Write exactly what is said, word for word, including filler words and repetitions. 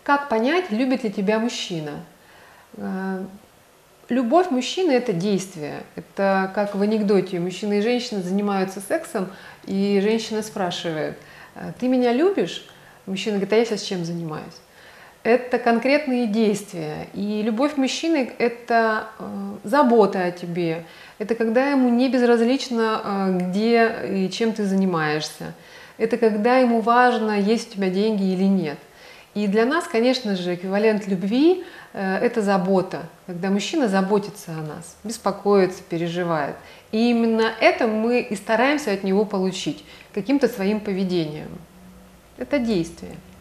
Как понять, любит ли тебя мужчина? Любовь мужчины – это действие. Это как в анекдоте. Мужчина и женщина занимаются сексом, и женщина спрашивает: «Ты меня любишь?» Мужчина говорит: «А я сейчас чем занимаюсь?» Это конкретные действия. И любовь мужчины – это забота о тебе. Это когда ему не безразлично, где и чем ты занимаешься. Это когда ему важно, есть у тебя деньги или нет. И для нас, конечно же, эквивалент любви – это забота, когда мужчина заботится о нас, беспокоится, переживает. И именно это мы и стараемся от него получить каким-то своим поведением. Это действие.